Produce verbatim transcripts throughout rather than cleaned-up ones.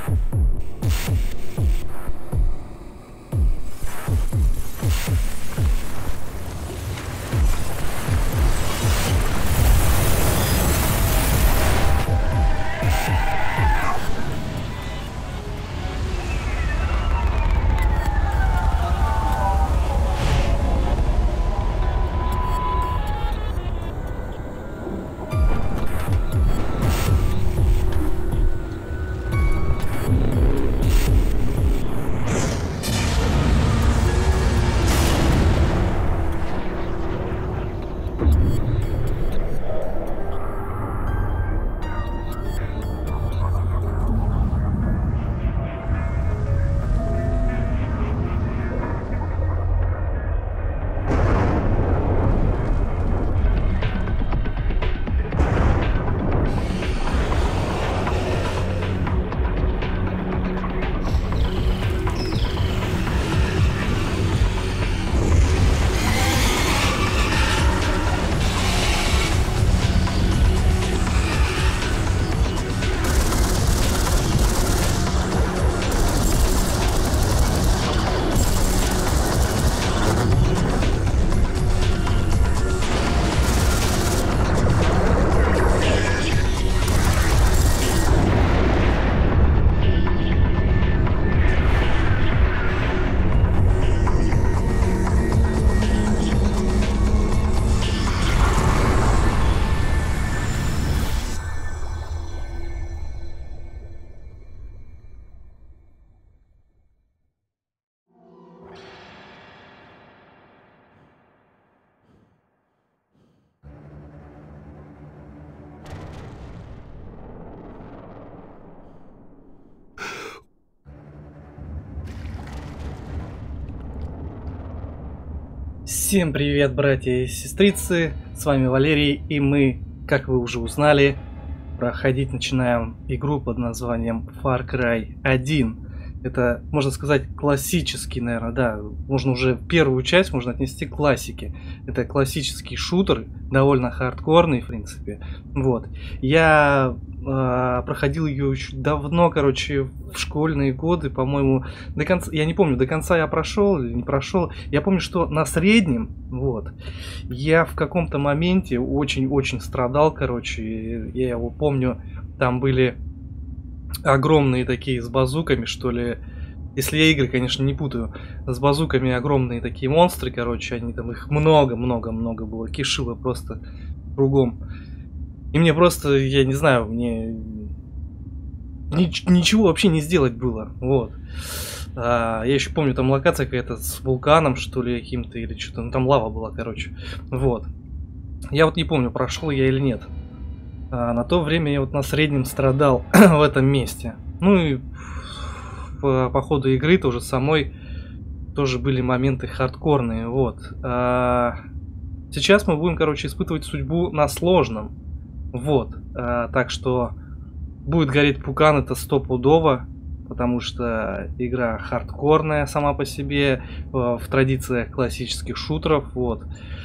Всем привет, братья и сестрицы, с вами Валерий, и мы, как вы уже узнали, проходить начинаем игру под названием Far Cry один. Это, можно сказать, классический, наверное, да, можно уже первую часть можно отнести к классике. Это классический шутер, довольно хардкорный, в принципе. Вот. Я э, проходил ее очень давно, короче, в школьные годы, по-моему, до конца, я не помню, до конца я прошел или не прошел. Я помню, что на среднем, вот, я в каком-то моменте очень-очень страдал, короче, я его помню, там были огромные такие с базуками, что ли. Если я игры, конечно, не путаю. С базуками огромные такие монстры, короче, они там, их много-много-много было. Кишило просто кругом. И мне просто, я не знаю, мне Нич ничего вообще не сделать было. Вот. А, я еще помню, там локация какая-то с вулканом, что ли, каким-то, или что-то. Ну, там лава была, короче. Вот. Я вот не помню, прошел я или нет. А на то время я вот на среднем страдал в этом месте. Ну и по, по ходу игры тоже самой тоже были моменты хардкорные. Вот. А сейчас мы будем, короче, испытывать судьбу на сложном. Вот. А, так что будет гореть пукан, это стопудово. Потому что игра хардкорная сама по себе, в традициях классических шутеров. Вот.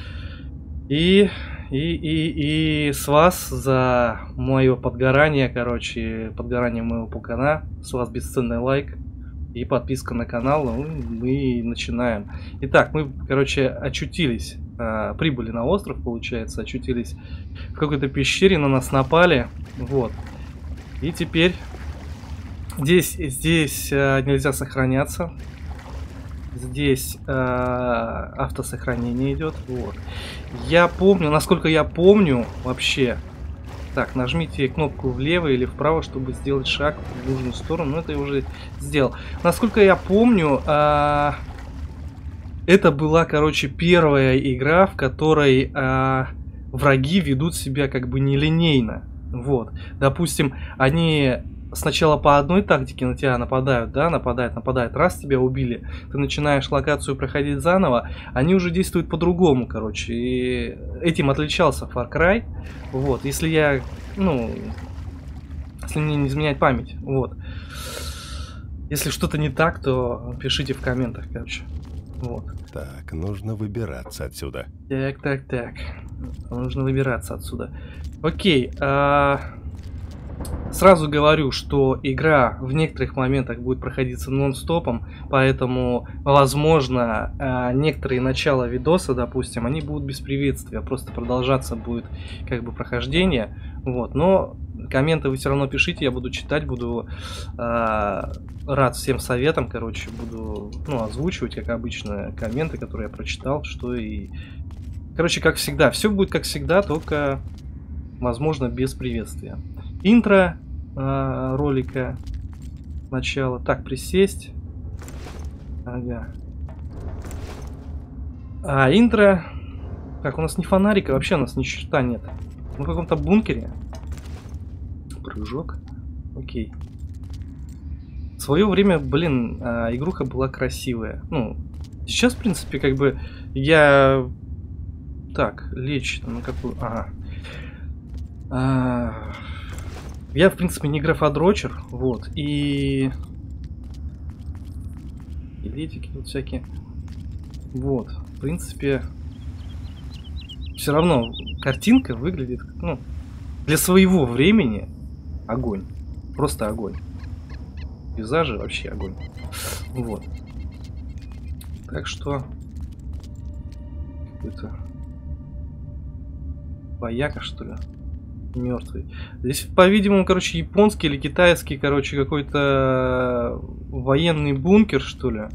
И... И, и, и с вас за мое подгорание, короче, подгорание моего пукана, с вас бесценный лайк и подписка на канал, ну, мы начинаем. Итак, мы, короче, очутились, а, прибыли на остров, получается, очутились в какой-то пещере, на нас напали, вот. И теперь здесь, здесь а, нельзя сохраняться. Здесь э, автосохранение идет. Вот. Я помню, насколько я помню вообще. Так, нажмите кнопку влево или вправо, чтобы сделать шаг в нужную сторону. Ну, это я уже сделал. Насколько я помню, э, это была, короче, первая игра, в которой э, враги ведут себя как бы нелинейно. Вот. Допустим, они сначала по одной тактике на тебя нападают, да, нападают, нападают, раз тебя убили, ты начинаешь локацию проходить заново, они уже действуют по-другому, короче, и этим отличался Far Cry, вот, если я, ну, если мне не изменять память, вот, если что-то не так, то пишите в комментах, короче, вот. Так, нужно выбираться отсюда. Так, так, так, нужно выбираться отсюда, окей, а... Сразу говорю, что игра в некоторых моментах будет проходиться нон-стопом, поэтому, возможно, некоторые начала видоса, допустим, они будут без приветствия, просто продолжаться будет как бы прохождение, вот, но комменты вы все равно пишите, я буду читать, буду э, рад всем советам, короче, буду, ну, озвучивать, как обычно, комменты, которые я прочитал, что и... Короче, как всегда, все будет как всегда, только, возможно, без приветствия. Интро э, ролика, начало. Так, присесть. Ага. А, интро. Так, у нас не фонарика, вообще у нас ни черта нет. Мы в каком-то бункере. Прыжок. Окей. В свое время, блин, э, игруха была красивая. Ну, сейчас, в принципе, как бы я... Так, лечь на какую... Ага. А... Я, в принципе, не графодрочер, вот, и... Билетики вот всякие. Вот, в принципе... Все равно картинка выглядит, ну, для своего времени огонь. Просто огонь. Пейзажи вообще огонь. Вот. Так что... Какой-то... Вояка, что ли? Мертвый. Здесь, по-видимому, короче, японский или китайский, короче, какой-то военный бункер, что ли.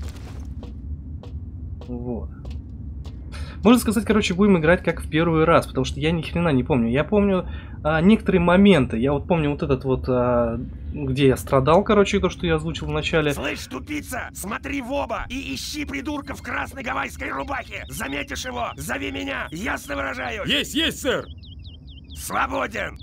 Вот. Можно сказать, короче, будем играть как в первый раз, потому что я ни хрена не помню. Я помню а, некоторые моменты. Я вот помню вот этот вот, а, где я страдал, короче, то, что я озвучил в начале. Слышь, тупица, смотри в оба и ищи придурка в красной гавайской рубахе. Заметишь его, зови меня, ясно выражаю. Есть, есть, сэр. Свободен.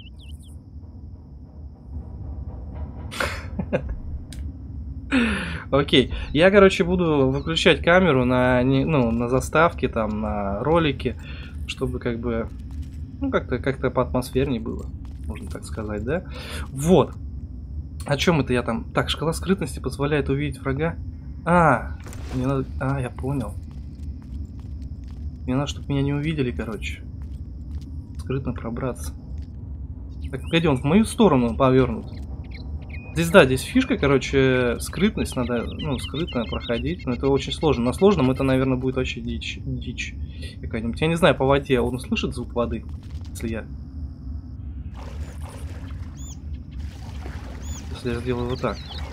Окей, я, короче, буду выключать камеру на, ну, на заставке, там, на ролике, чтобы как бы, ну, как-то как-то поатмосфернее было, можно так сказать, да? Вот. О чем это я там? Так, шкала скрытности позволяет увидеть врага. А, мне надо... А, я понял. Мне надо, чтобы меня не увидели, короче. Скрытно пробраться. Так, погоди, он в мою сторону повернут. Здесь, да, здесь фишка, короче, скрытность, надо, ну, скрытно проходить, но это очень сложно. На сложном это, наверное, будет вообще дичь, дичь какая-нибудь. Я не знаю, по воде он услышит звук воды, если я... Если я сделаю вот так.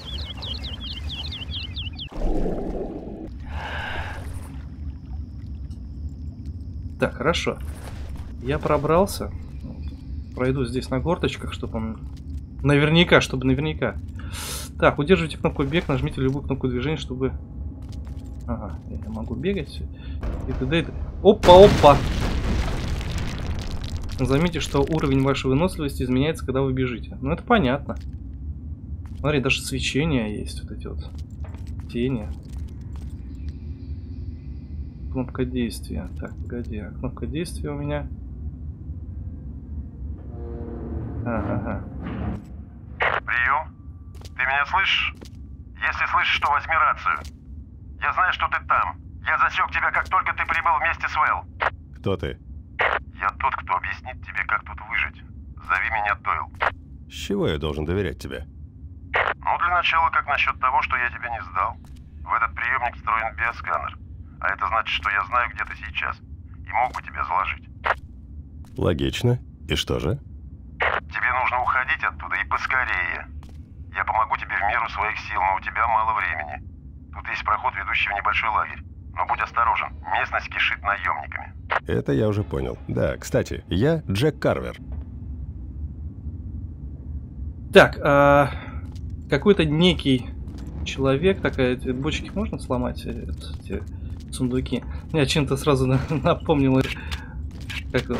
Так, хорошо. Я пробрался. Пройду здесь на горточках, чтобы он... Наверняка, чтобы наверняка. Так, удерживайте кнопку бег, нажмите любую кнопку движения, чтобы... Ага, я могу бегать. И т.д. и т.д. Опа, опа! Заметьте, что уровень вашей выносливости изменяется, когда вы бежите. Ну, это понятно. Смотри, даже свечения есть, вот эти вот тени. Кнопка действия. Так, погоди, а кнопка действия у меня... Ага. Прием. Ты меня слышишь? Если слышишь, то возьми рацию. Я знаю, что ты там. Я засек тебя, как только ты прибыл вместе с Вэл. Кто ты? Я тот, кто объяснит тебе, как тут выжить. Зови меня Дойл. С чего я должен доверять тебе? Ну, для начала, как насчет того, что я тебя не сдал? В этот приемник встроен биосканер. А это значит, что я знаю, где ты сейчас. И мог бы тебя заложить. Логично. И что же? Тебе нужно уходить оттуда и поскорее. Я помогу тебе в меру своих сил, но у тебя мало времени. Тут есть проход, ведущий в небольшой лагерь. Но будь осторожен, местность кишит наемниками. Это я уже понял. Да, кстати, я Джек Карвер. Так, а... какой-то некий человек, такая, эти бочки можно сломать, эти сундуки? Я чем-то сразу напомнил, как это...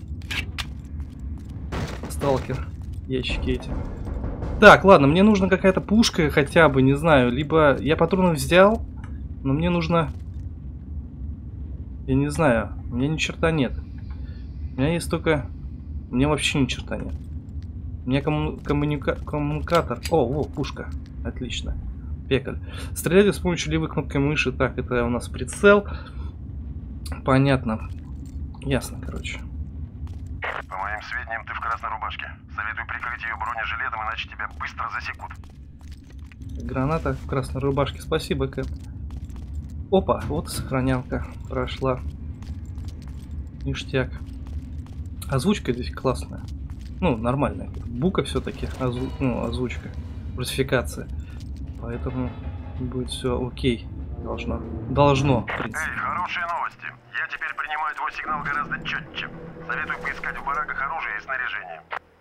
Сталкер, ящики эти. Так, ладно, мне нужна какая-то пушка хотя бы, не знаю. Либо я патроны взял, но мне нужно... Я не знаю, у меня ни черта нет. У меня есть только... У меня вообще ни черта нет. У меня комму... коммуника... коммуникатор. О, во, пушка. Отлично. Пекаль. Стреляйте с помощью левой кнопки мыши. Так, это у нас прицел. Понятно. Ясно, короче. По моим сведениям, ты в красной рубашке. Советую прикрыть ее бронежилетом, иначе тебя быстро засекут. Граната в красной рубашке. Спасибо, Кэп. Опа, вот сохранялка прошла. Ништяк. Озвучка здесь классная. Ну, нормальная. Бука все-таки. Озу... Ну, озвучка. Русификация. Поэтому будет все окей. Должно. Должно, в принципе. Эй, хорошие новости. Я теперь принимаю твой сигнал гораздо четче. Советую поискать в бараках оружие и снаряжение.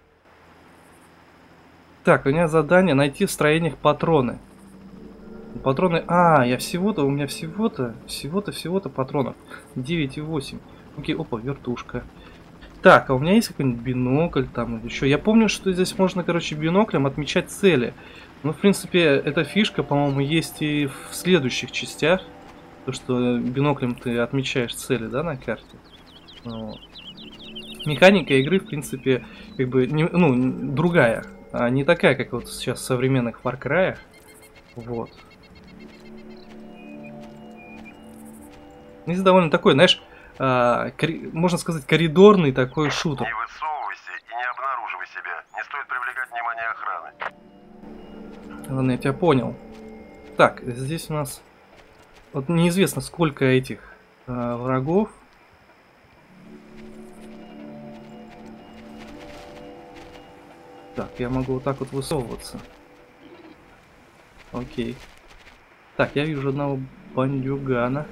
Так, у меня задание найти в строениях патроны. Патроны... А, я всего-то, у меня всего-то, всего-то, всего-то патронов. девять и восемь. Окей, опа, вертушка. Так, а у меня есть какой-нибудь бинокль там или еще? Я помню, что здесь можно, короче, биноклем отмечать цели. Ну, в принципе, эта фишка, по-моему, есть и в следующих частях. То, что биноклем ты отмечаешь цели, да, на карте. Вот. Механика игры, в принципе, как бы, не, ну, другая. А не такая, как вот сейчас в современных Far Cry'ах. Вот. Здесь довольно такой, знаешь, а, кори... можно сказать, коридорный такой шутер. Не высовывайся и не обнаруживай себя. Не стоит привлекать внимание охраны. Ладно, я тебя понял. Так, здесь у нас... Вот неизвестно, сколько этих а, врагов. Так, я могу вот так вот высовываться. Окей. Так, я вижу одного бандюгана.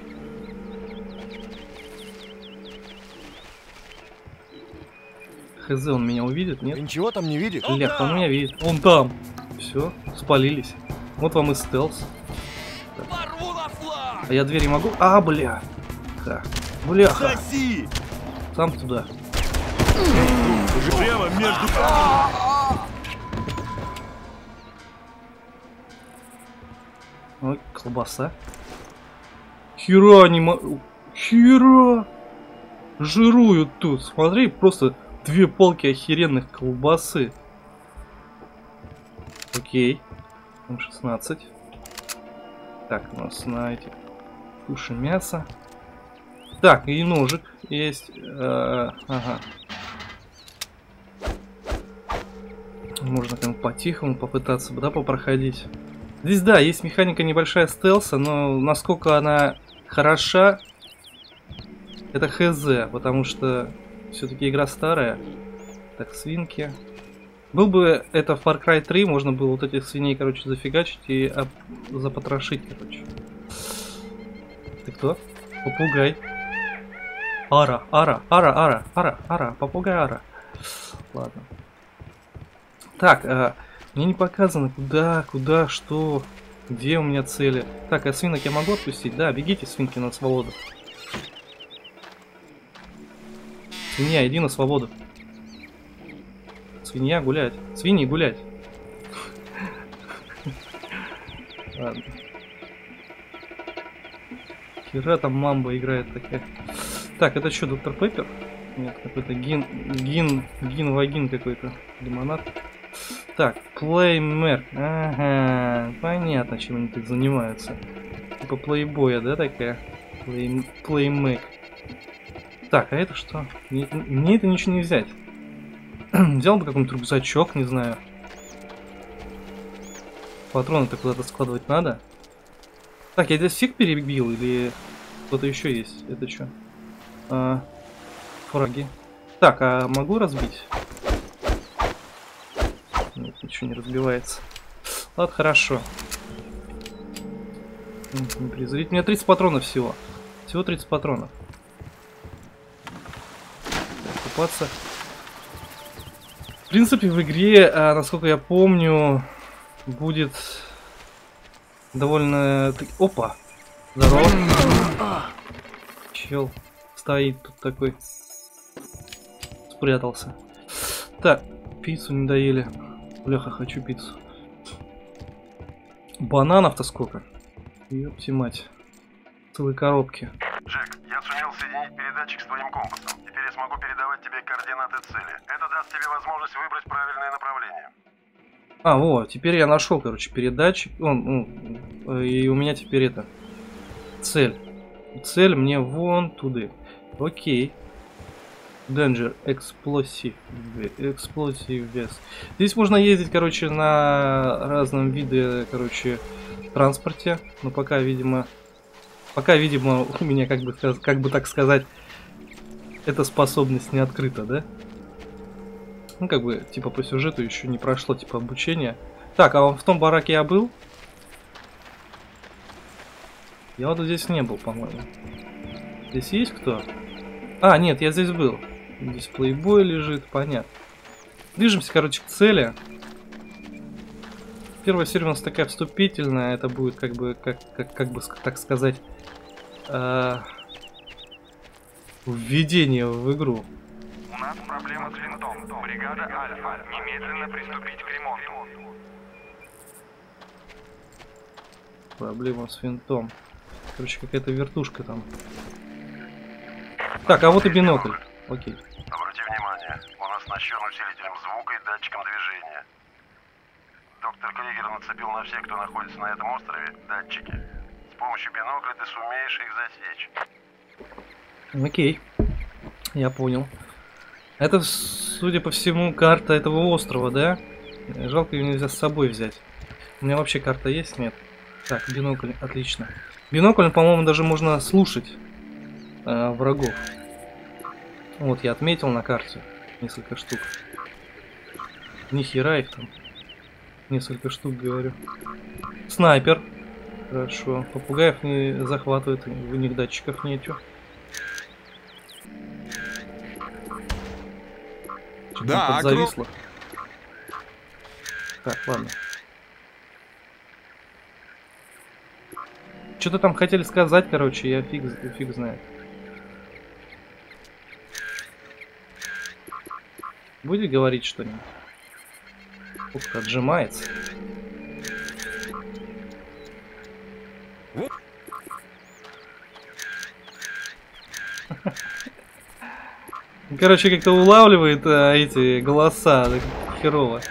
Хз, он меня увидит, нет? Ты ничего там не видишь? Лех, он меня видит. Он там. Все, спалились. Вот вам и стелс. Так. А я двери могу? А, бля. Так. Бляха. Соси! Сам туда. Прямо между... Ой, колбаса. Хера не могу. Хера! Жируют тут. Смотри, просто две полки охеренных колбасы. Окей. эм шестнадцать. Так, у нас на эти туши мясо. Так, и ножик есть. А, ага. Можно там по-тихому попытаться, да, попроходить. Здесь, да, есть механика небольшая стелса, но насколько она хороша, это хз, потому что все-таки игра старая. Так, свинки. Был бы это Far Cry три, можно было вот этих свиней, короче, зафигачить и об... запотрошить, короче. Ты кто? Попугай. Ара, ара, ара, ара, ара, ара, попугай ара. Ладно. Так, а, мне не показано, куда, куда, что, где у меня цели. Так, а свинок я могу отпустить? Да, бегите, свинки, на свободу. Свинья, иди на свободу. Свинья гулять. Свиньи гулять. Ладно. Хера там мамба играет такая. Так, это что, доктор Пеппер? Нет, какой-то гин, гин, гин-вагин какой-то. Лимонад. Так, плеймерк. Ага, понятно, чем они тут занимаются. Типа плейбоя, да, такая? Плей, плеймэк. Так, а это что? Мне, мне это ничего не взять. Взял бы какой-нибудь рюкзачок, не знаю. Патроны-то куда-то складывать надо. Так, я здесь всех перебил или кто-то еще есть? Это что? А, фраги. Так, а могу разбить? Нет, ничего не разбивается. Ладно, хорошо. Не презрить. У меня тридцать патронов всего. Всего тридцать патронов. Так, купаться. В принципе, в игре, а, насколько я помню, будет довольно... Опа! Здорово! Чел стоит тут такой. Спрятался. Так, пиццу не доели. Бляха, хочу пиццу. Бананов-то сколько? Ёпти мать. Целые коробки. Джек, я сумел соединить передатчик с твоим компасом. Теперь я смогу передавать тебе координаты цели. Это даст тебе возможность выбрать правильное направление. А, вот, теперь я нашел, короче, передатчик. Он, ну, и у меня теперь это цель. Цель мне вон туда. Окей. Danger Explosive. Explosive Vest. Здесь можно ездить, короче, на разном виде, короче, транспорте. Но пока, видимо... Пока, видимо, у меня, как бы, как бы так сказать, эта способность не открыта, да? Ну, как бы, типа, по сюжету еще не прошло, типа, обучение. Так, а в том бараке я был? Я вот здесь не был, по-моему. Здесь есть кто? А, нет, я здесь был. Здесь плейбой лежит, понятно. Движемся, короче, к цели. Первая серия у нас такая вступительная. Это будет, как бы, как, как, как бы, так сказать, э, введение в игру. У нас проблема с винтом. Бригада Альфа. Немедленно приступить к ремонту. Проблема с винтом. Короче, какая-то вертушка там. Так, а вот и бинокль. Окей. Обрати внимание, он оснащен усилителем звука и датчиком движения. Доктор Кригер нацепил на всех, кто находится на этом острове, датчики. С помощью бинокля ты сумеешь их засечь. Окей. Я понял. Это, судя по всему, карта этого острова, да? Жалко, ее нельзя с собой взять. У меня вообще карта есть? Нет. Так, бинокль, отлично. Бинокль, по-моему, даже можно слушать э, врагов. Вот, я отметил на карте несколько штук. Ни хера их там. Несколько штук, говорю. Снайпер. Хорошо. Попугаев не захватывает, у них датчиков нету. Да, зависло. Так, ладно. Что-то там хотели сказать, короче, я фиг, фиг знает. Будет говорить что-нибудь? Ух ты, отжимается. Короче, как-то улавливает а, эти голоса, так херово.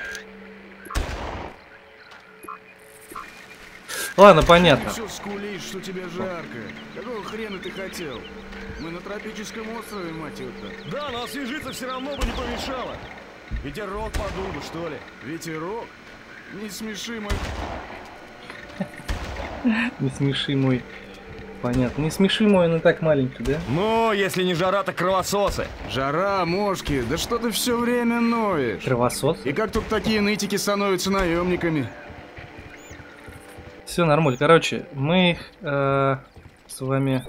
Ладно, понятно. Ты все скулишь, что тебе жарко. Какого хрена ты хотел? Мы на тропическом острове, мать его-то. Да, но освежиться все равно бы не помешало. Ветерок подул бы, что ли? Ветерок? Не смеши, мой... Не смеши мой. Понятно. Не смеши мой, он и так маленький, да? Ну, если не жара, так кровососы. Жара, мошки, да что ты все время ноешь? Кровосос. И как тут такие нытики становятся наемниками? Все нормально. Короче, мы их э, с вами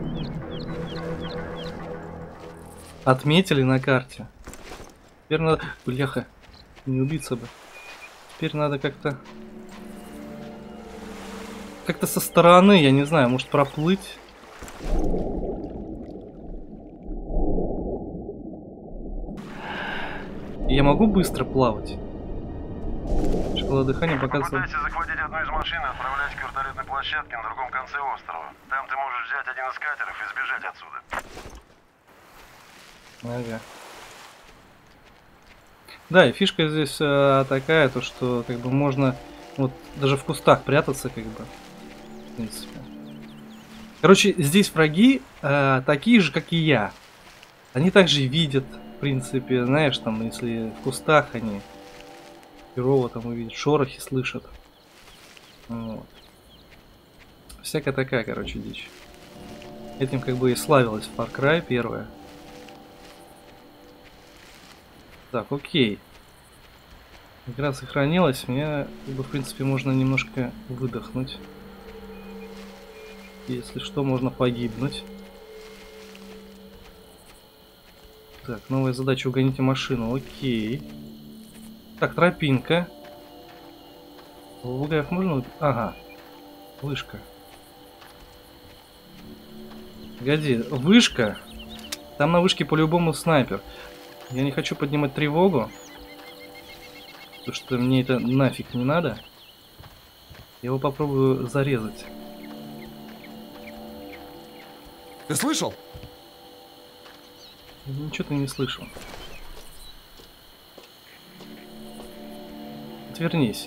отметили на карте. Теперь надо... Бляха, не убиться бы. Теперь надо как-то... Как-то со стороны, я не знаю, может проплыть. Я могу быстро плавать? Шкала дыхания показывает. Попытайся захватить одну из машин и отправлять к вертолетной площадке на другом конце острова. Там ты можешь взять один из катеров и сбежать отсюда. Ага. Да, и фишка здесь а, такая, то что как бы можно вот даже в кустах прятаться, как бы. В принципе. Короче, здесь враги а, такие же, как и я. Они также видят, в принципе, знаешь, там, если в кустах они херово там увидят, шорохи слышат. Вот. Всякая такая, короче, дичь. Этим как бы и славилась Far Cry первая. Так, окей. Игра сохранилась, мне, как бы, в принципе, можно немножко выдохнуть. Если что, можно погибнуть. Так, новая задача: угоните машину. Окей. Так, тропинка. Попугаев можно? Ага. Вышка. Погоди, вышка. Там на вышке по-любому снайпер. Я не хочу поднимать тревогу. Потому что мне это нафиг не надо. Я его попробую зарезать. Ты слышал? Ничего ты не слышал. Отвернись.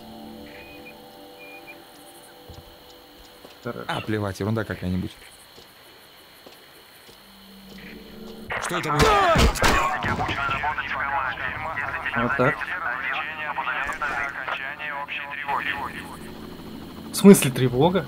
А, плевать, ерунда какая-нибудь. Что это было? Сотрудники обучены работать в команде. Если Вот так. лечение подаляется до окончания общей тревоги. В смысле тревога?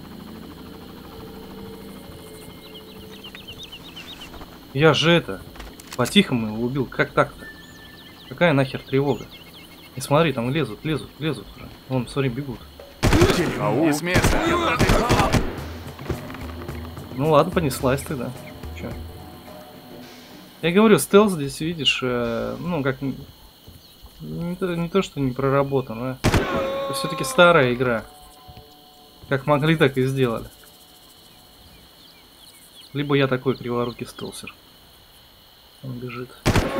Я же это, по-тихому его убил. Как так-то? Какая нахер тревога? И смотри, там лезут, лезут, лезут уже. Вон, смотри, бегут. Не с места. Ну ладно, понеслась тогда. Чё? Я говорю, стелс здесь, видишь, э, ну как... Не то, не то, что не проработан, а... Это все-таки старая игра. Как могли, так и сделали. Либо я такой криворукий стелсер. Он бежит.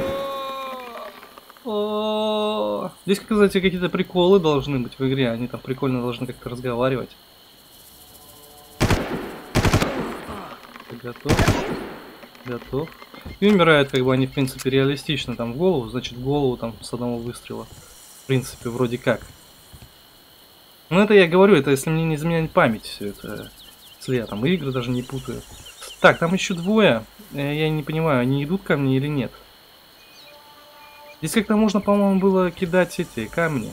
О-о-о. Здесь, как кстати, какие-то приколы должны быть в игре. Они там прикольно должны как-то разговаривать. Ты готов? Готов. И умирают, как бы они, в принципе, реалистично там в голову. Значит, в голову там с одного выстрела. В принципе, вроде как. Ну, это я говорю, это если мне не изменяет память все это. Если я там игры даже не путаю. Так, там еще двое. Я не понимаю, они идут ко мне или нет. Здесь как-то можно, по-моему, было кидать эти камни.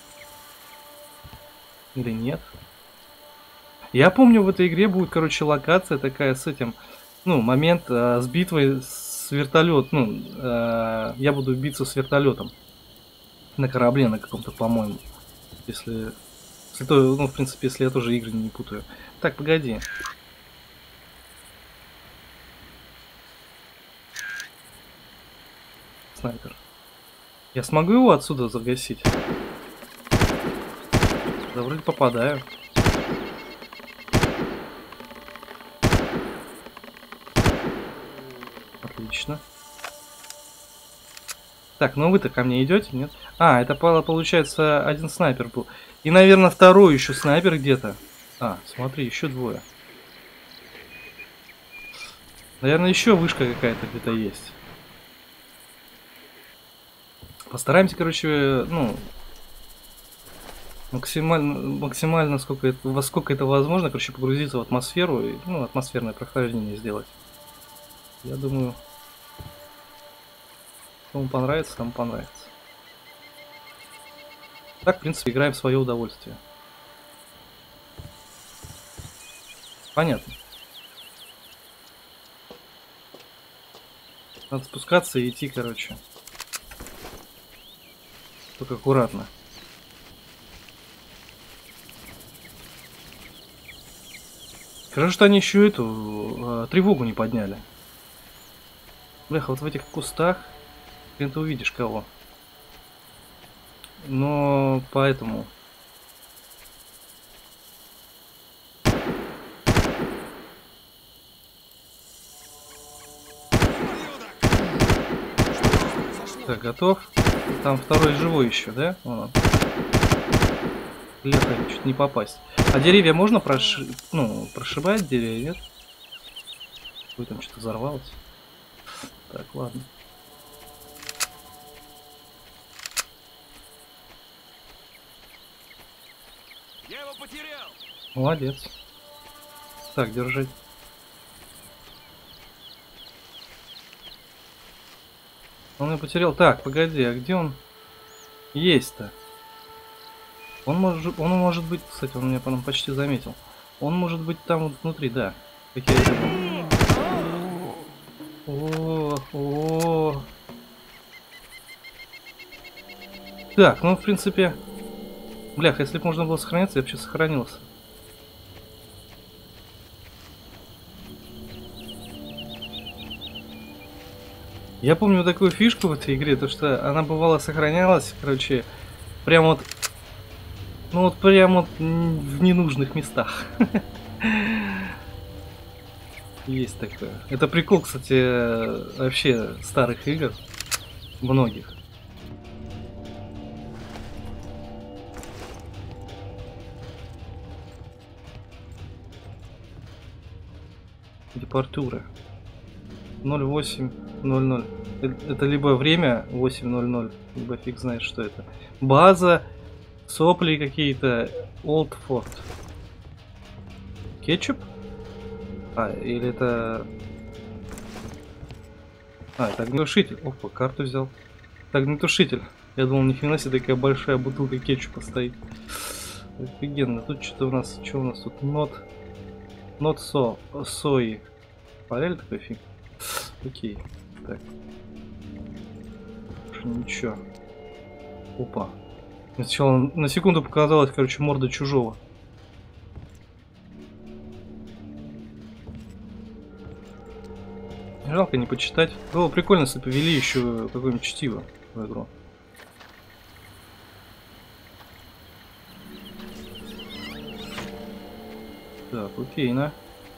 Или нет? Я помню, в этой игре будет, короче, локация такая с этим... Ну, момент э, с битвой с вертолет. Ну, э, я буду биться с вертолетом. На корабле на каком-то, по-моему. Если... если то, ну, в принципе, если я тоже игры не путаю. Так, погоди. Снайпер. Я смогу его отсюда загасить? Да, вроде попадаю. Отлично. Так, ну вы-то ко мне идете, нет? А, это получается один снайпер был. И, наверное, второй еще снайпер где-то. А, смотри, еще двое. Наверное, еще вышка какая-то где-то есть. Постараемся, короче, ну, максимально, максимально, сколько это, во сколько это возможно, короче, погрузиться в атмосферу и, ну, атмосферное прохождение сделать. Я думаю, кому понравится, тому понравится. Так, в принципе, играем в свое удовольствие. Понятно. Надо спускаться и идти, короче. Только аккуратно. Хорошо, что они еще эту э, тревогу не подняли. Бляха, вот в этих кустах ты увидишь кого. Но поэтому... Так, готов. Там второй живой еще, да? Вон он. Бляха, чуть не попасть. А деревья можно проши... ну, прошибать деревья, нет? Ой, там что-то взорвалось. Так, ладно. Я его потерял. Молодец. Так, держи. Он его потерял. Так, погоди, а где он есть-то? Он может, он может быть, кстати, он меня потом почти заметил. Он может быть там вот внутри, да. Как я и думал. О, о. Так, ну в принципе, блях, если бы можно было сохраниться, я бы сейчас сохранился. Я помню такую фишку в этой игре, то что она бывало сохранялась, короче, прям вот, ну вот прям вот в ненужных местах. Есть такое. Это прикол, кстати, вообще старых игр, многих. Депортура. ноль восемь ноль ноль. Это либо время восемь ноль ноль, либо фиг знает, что это. База, сопли какие-то, Олдфорд. Кетчуп? А, или это... А, это огнетушитель. Опа, карту взял. Это огнетушитель. Я думал, ни хрена себе такая большая бутылка кетчупа стоит. Офигенно. Тут что-то у нас... Что у нас тут? Нот... Нот со... Сои. Парель такой фиг. Окей. Так. Ничего. Опа. Мне сначала на секунду показалось, короче, морда чужого. Жалко не почитать. Было прикольно, если повели еще какое-нибудь чтиво в игру. Так, окей, на.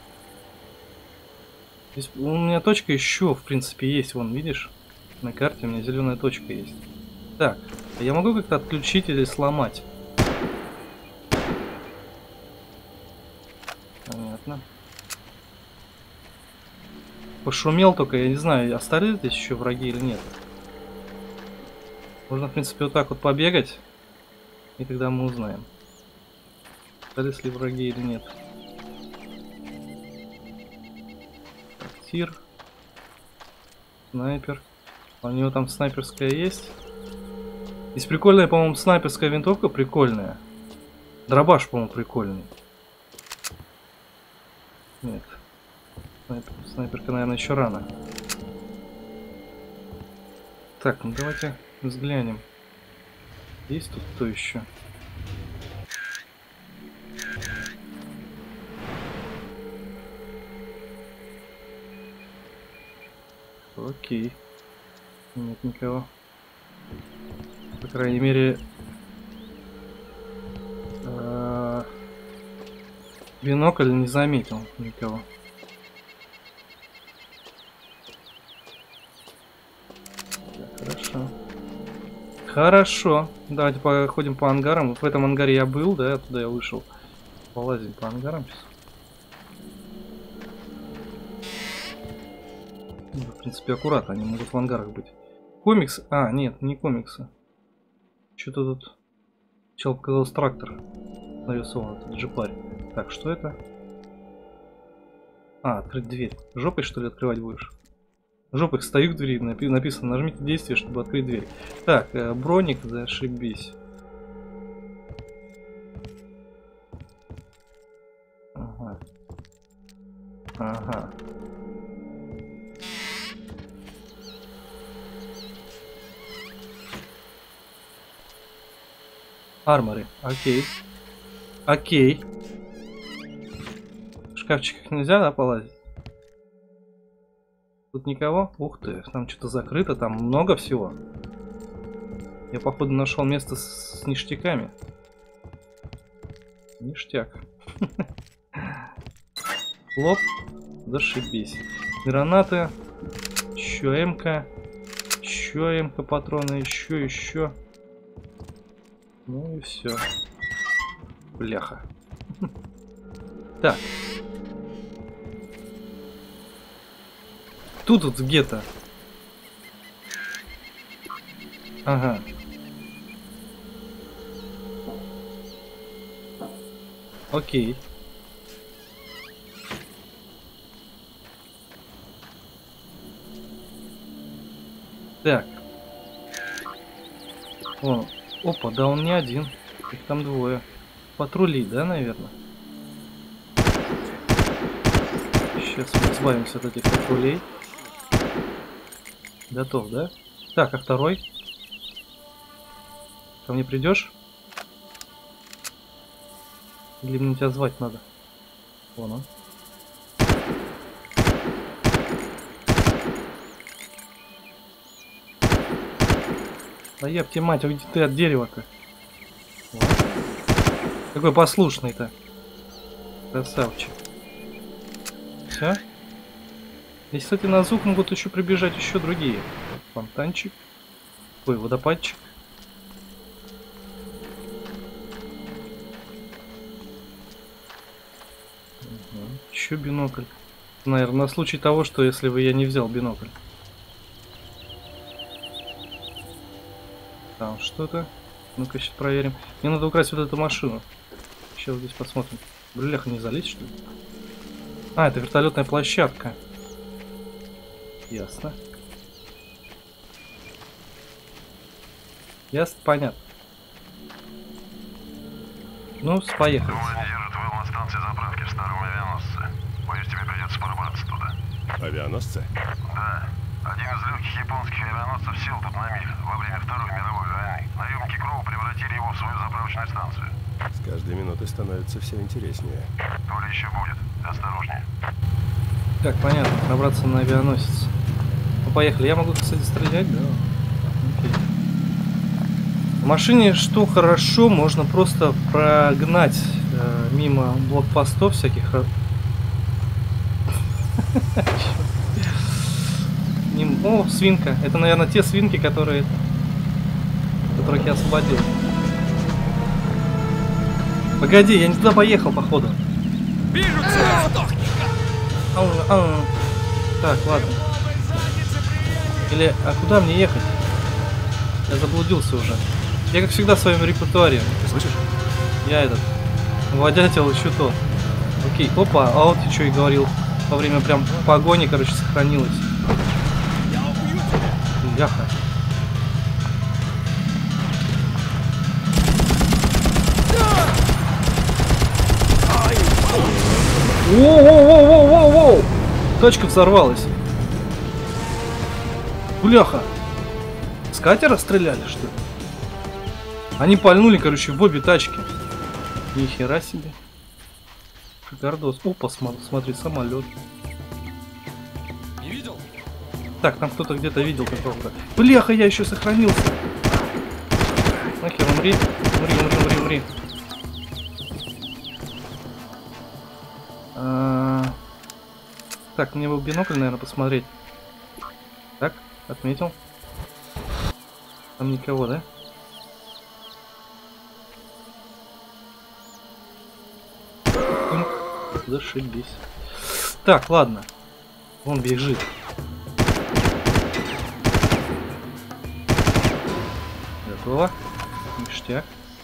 Здесь у меня точка еще, в принципе, есть. Вон, видишь? На карте у меня зеленая точка есть. Так, а я могу как-то отключить или сломать? Понятно. Пошумел только, я не знаю, остались здесь еще враги или нет. Можно, в принципе, вот так вот побегать. И тогда мы узнаем, остались ли враги или нет. Так, тир. Снайпер. У него там снайперская есть. Здесь прикольная, по-моему, снайперская винтовка прикольная. Дробаш, по-моему, прикольный. Нет. Снайпер, снайперка, наверное, еще рано. Так, ну давайте взглянем. Есть тут кто еще? Окей. Нет никого. По крайней мере, э -э бинокль не заметил никого. Так, хорошо. Хорошо. Давайте походим по ангарам. Вот в этом ангаре я был, да, оттуда я вышел. Полазим по ангарам сейчас. В принципе, аккуратно, они могут в ангарах быть. Комикс? А, нет, не комиксы. Что-то тут... Чел показался трактор. Нарисован, этот джипарь. Так, что это? А, открыть дверь. Жопой, что ли, открывать будешь? Жопой стою к двери, напи написано, нажмите действие, чтобы открыть дверь. Так, э, броник, зашибись. Ага. Ага. Арморы, окей. Окей. В шкафчиках нельзя, да, полазить? Тут никого? Ух ты, там что-то закрыто, там много всего. Я, походу, нашел место с, с ништяками. Ништяк. Лоп. Зашибись. Гранаты. Еще эмка. Еще эмка патроны. Еще, еще. Ну и все. Бляха. Так. Тут вот где-то. Ага. Окей. Так. О, опа, да он не один. Их там двое. Патрули, да, наверное? Сейчас мы избавимся от этих патрулей. Готов, да? Так, а второй? Ко мне придешь? Или мне тебя звать надо? Вон он. Да я б тебе, мать, уйди ты от дерева-то. Какой послушный-то. Красавчик. Все? Здесь, кстати, на звук могут еще прибежать еще другие. Фонтанчик. Ой, водопадчик. Угу. Еще бинокль. Наверное, на случай того, что если бы я не взял бинокль. Там что-то. Ну-ка, сейчас проверим. Мне надо украсть вот эту машину. Сейчас здесь посмотрим. Бляха, не залезть, что ли? А, это вертолетная площадка. Ясно. Ясно, понятно. Ну, поехали. Командирует выл на станции заправки в старом авианосце. Боюсь, тебе придется пробраться туда. Авианосцы? Да. Один из легких японских авианосцев сел тут на миг во время Второй мировой войны. Наемники Кроу превратили его в свою заправочную станцию. С каждой минутой становится все интереснее. То ли еще будет. Осторожнее. Так, понятно, пробраться на авианосец. Ну, поехали. Я могу, кстати, стрелять, да? Окей. В машине, что хорошо, можно просто прогнать э, мимо блокпостов всяких. О, свинка. Это, наверное, те свинки, которые... которых я освободил. Погоди, я не туда поехал, походу. Вижу цель! Ау, ау. Так, ладно. Или, а куда мне ехать? Я заблудился уже. Я, как всегда, в своем репертуаре. Ты слышишь? Я этот... водятел еще то. Окей, опа, а вот ты что и говорил. Во время прям погони, короче, сохранилось. Яха. Воу-воу-воу-воу-воу-воу! Тачка взорвалась. Бляха. С катера стреляли, что ли? Они пальнули, короче, в обе тачки. Ни хера себе. Шикардос. Опа, смотри, смотри, самолет. Не видел? Так, там кто-то где-то видел какого-то. Бляха, я еще сохранился. Нахер, умри. Умри, умри, умри, умри. А... Так, мне бы бинокль, наверное, посмотреть. Так, отметил. Там никого, да? Зашибись. Так, ладно. Он бежит. Готово. Ништяк.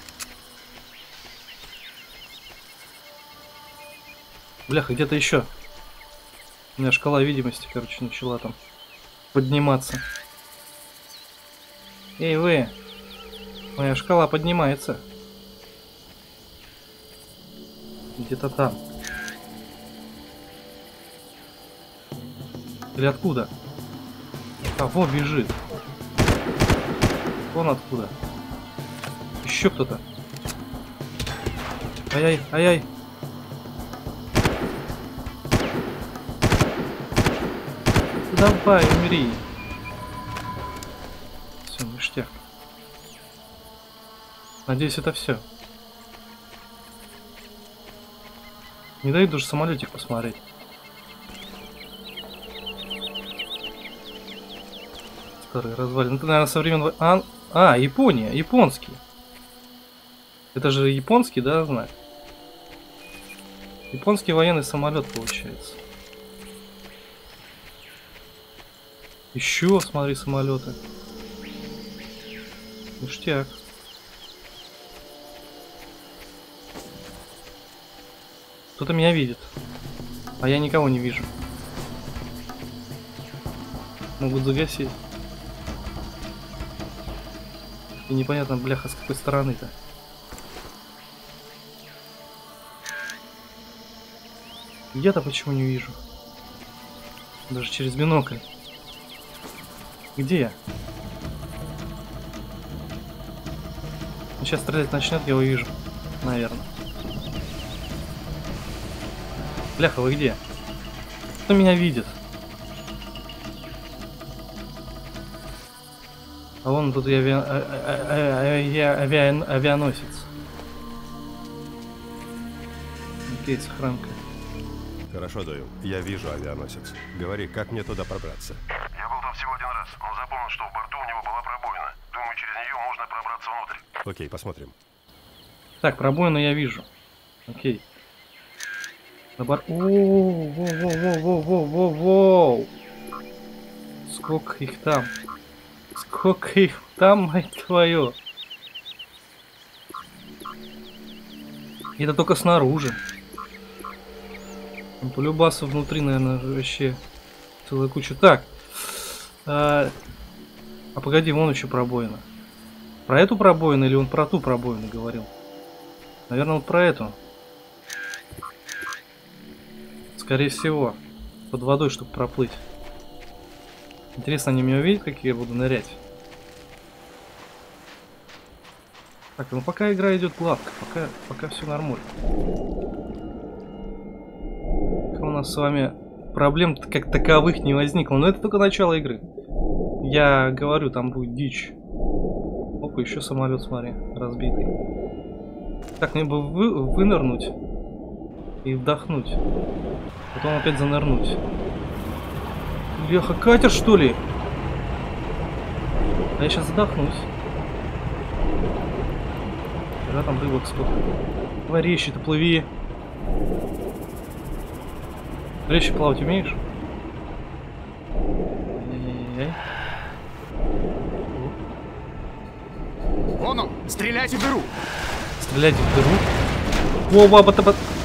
Бляха, где-то еще. У меня шкала видимости, короче, начала там подниматься. Эй, вы! Моя шкала поднимается. Где-то там. Или откуда? А, во, бежит. Вон откуда. Еще кто-то. Ай-яй, ай-яй. Давай, умри. Все, ништяк. Надеюсь, это все. Не дают даже самолетик посмотреть. Старый развалин. Это, наверное, со времен... А, а, Япония, японский. Это же японский, да, знак? Японский военный самолет получается. Еще, смотри, самолеты. Ништяк. Кто-то меня видит. А я никого не вижу. Могут загасить. И непонятно, бляха, с какой стороны-то. Я-то почему не вижу? Даже через бинокль. Где я? Сейчас стрелять начнет, я увижу. Наверное. Бляха, вы где? Кто меня видит? А вон тут и ави... а... А... ави... ави... авианосец. Окей, сохранка. Хорошо, Дойл. Я вижу авианосец. Говори, как мне туда пробраться? Я был там всего один раз, но запомнил, что в борту у него была пробоина. Думаю, через нее можно пробраться внутрь. Окей, посмотрим. Так, пробоину я вижу. Окей. На бар... Оу, воу, воу, воу, воу, воу, воу. Сколько их там? Сколько их там, мать твою? Это только снаружи. Там полюбаса внутри, наверное, вообще целая куча. Так. А, а погоди, вон еще пробоина. Про эту пробоину или он про ту пробоину говорил? Наверное, он про эту. Скорее всего. Под водой, чтобы проплыть. Интересно, они меня увидят, как я буду нырять? Так, ну пока игра идет гладко, пока, пока все нормально. У нас с вами проблем как таковых не возникло, но это только начало игры. Я говорю, там будет дичь. Опа, еще самолет, смотри, разбитый. Так, мне бы вы, вынырнуть и вдохнуть. Потом опять занырнуть. Леха, катер, что ли? А я сейчас задохнусь. Да, там рыбок сколько. Давай резче, ты плыви. Резче плавать умеешь? Ай-яй-яй. Вон он! Стреляйте в дыру! Стреляйте в дыру. О, баба, баба.